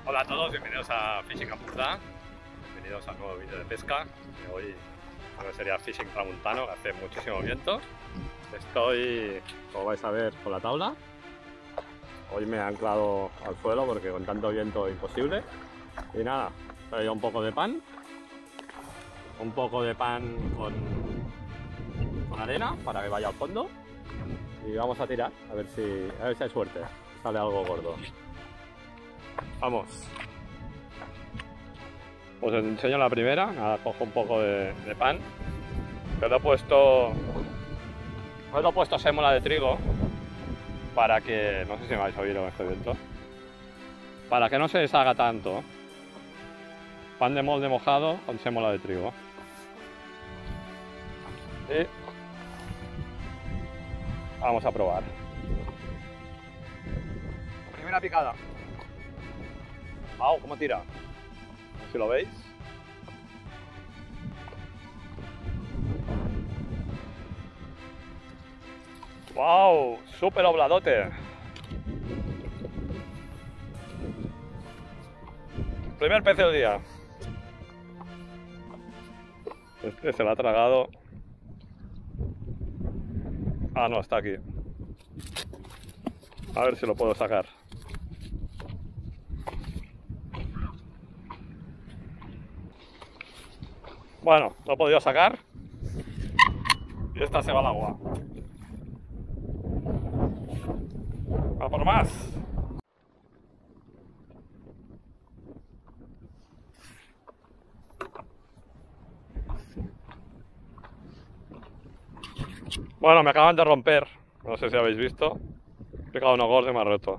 Hola a todos, bienvenidos a Fishing Ampurdá, bienvenidos al nuevo vídeo de pesca. Hoy sería Fishing Tramuntano, que hace muchísimo viento. Estoy, como vais a ver, con la tabla. Hoy me he anclado al suelo porque con tanto viento imposible. Y nada, he traído un poco de pan con arena para que vaya al fondo. Y vamos a tirar, a ver si hay suerte, sale algo gordo. Vamos. Os enseño la primera. Nada, cojo un poco de pan. Que le he puesto sémola de trigo para que, no sé si me vais a oír con este viento, para que no se deshaga tanto. Pan de molde mojado con sémola de trigo. Y vamos a probar. Primera picada. ¡Wow! ¿Cómo tira? No sé si lo veis. ¡Wow! ¡Súper obladote! Primer pez del día. Este se lo ha tragado. Ah, no, está aquí. A ver si lo puedo sacar. Bueno, lo he podido sacar. Y esta se va al agua. ¡A por más! Bueno, me acaban de romper. No sé si habéis visto. He picado uno gordo y me ha roto.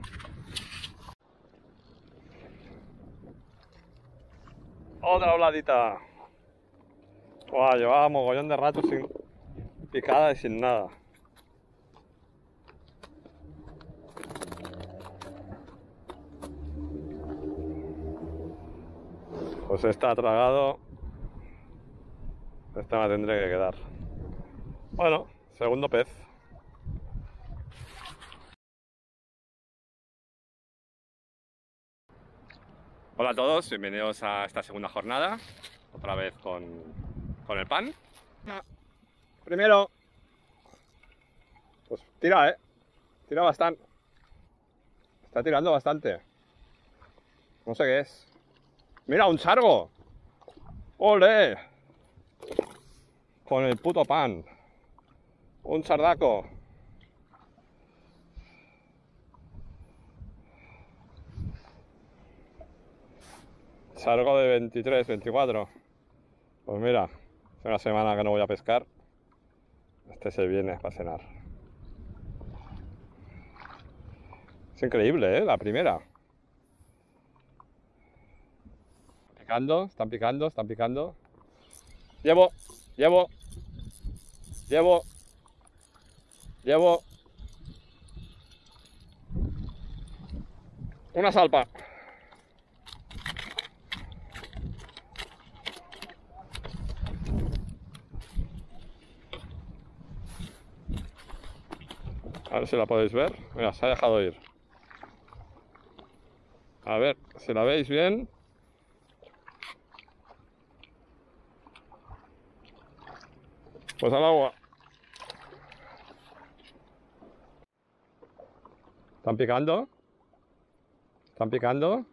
Otra obladita. Wow, llevaba mogollón de rato sin picada y sin nada. Pues esta ha tragado. Esta me tendré que quedar. Bueno, segundo pez. Hola a todos, bienvenidos a esta segunda jornada. Otra vez con el pan. Primero. Pues tira, tira bastante. Está tirando bastante. No sé qué es. ¡Mira, un sargo! ¡Ole! Con el puto pan. Un sardaco. Sargo de 23, 24. Pues mira, hace una semana que no voy a pescar. Este se viene para cenar. Es increíble, la primera. Picando, están picando, están picando. Llevo una salpa. A ver si la podéis ver. Mira, se ha dejado ir. A ver si la veis bien. Pues al agua. ¿Están picando? ¿Están picando?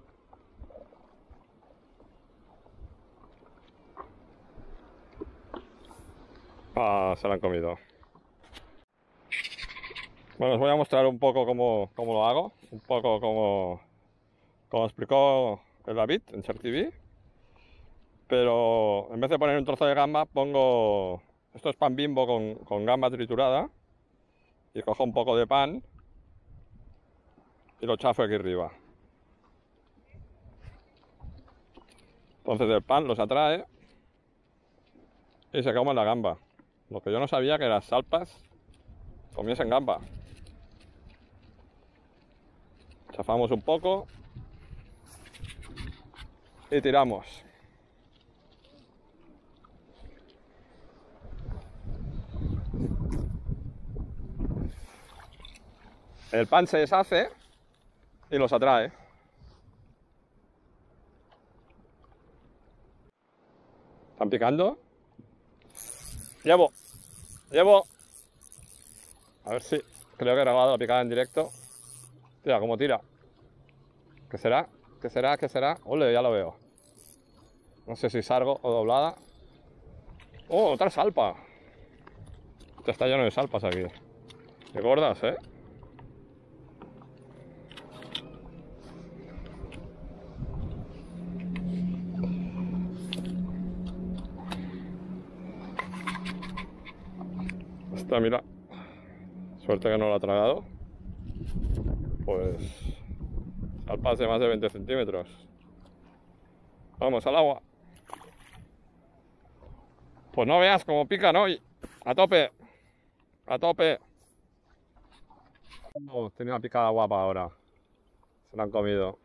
Ah, se la han comido. Bueno, os voy a mostrar un poco cómo lo hago. Un poco como explicó el David en Shark TV. Pero en vez de poner un trozo de gamba, pongo... Esto es pan Bimbo con gamba triturada. Y cojo un poco de pan y lo chafo aquí arriba. Entonces el pan los atrae y se comen la gamba. Lo que yo no sabía que las salpas comiesen gamba. Chafamos un poco y tiramos. El pan se deshace y los atrae. Están picando. Llevo. A ver si... Creo que he grabado la picada en directo. Tira, como tira. ¿Qué será? ¿Qué será? ¿Qué será? Ole, ya lo veo. No sé si sargo o doblada. ¡Oh, otra salpa! Está lleno de salpas aquí. Qué gordas, ¿eh? Esta, mira. Suerte que no lo ha tragado. Pues... salpas de más de 20 centímetros. Vamos, al agua. Pues no veas cómo pican hoy. A tope. A tope. Oh, tenía una picada guapa ahora. Se la han comido.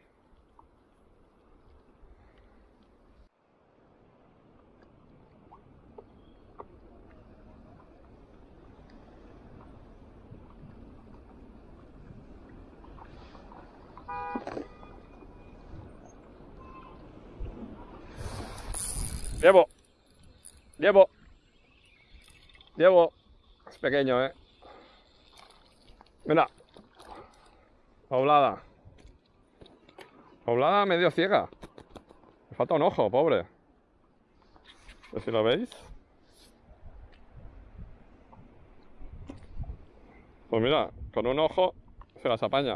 Llevo. Es pequeño, ¿eh? Mira. Poblada. Poblada medio ciega. Me falta un ojo, pobre. A ver si lo veis. Pues mira, con un ojo se las apaña.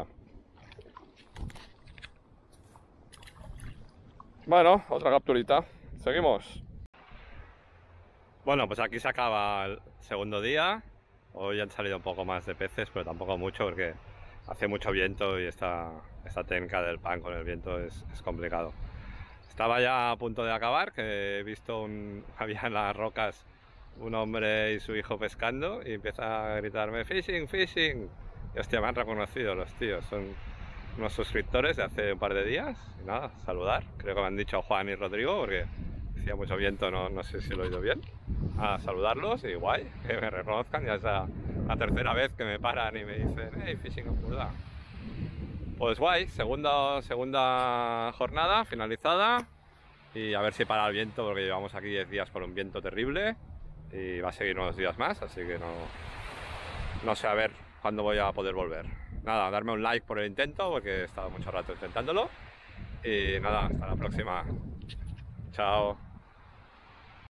Bueno, otra capturita. Seguimos. Bueno, pues aquí se acaba el segundo día. Hoy han salido un poco más de peces, pero tampoco mucho porque hace mucho viento y esta técnica del pan con el viento es complicado. Estaba ya a punto de acabar, que he visto había en las rocas un hombre y su hijo pescando y empieza a gritarme fishing, fishing. Y hostia, me han reconocido los tíos, son unos suscriptores de hace un par de días. Y nada, saludar. Creo que me han dicho Juan y Rodrigo porque hacía mucho viento, no sé si lo he oído bien. A saludarlos y guay, que me reconozcan. Ya es la tercera vez que me paran y me dicen hey, fishing Empurdà. Pues guay, segunda jornada finalizada y a ver si para el viento porque llevamos aquí 10 días con un viento terrible y va a seguir unos días más, así que no sé a ver cuándo voy a poder volver. Nada, darme un like por el intento porque he estado mucho rato intentándolo y nada, hasta la próxima. Chao.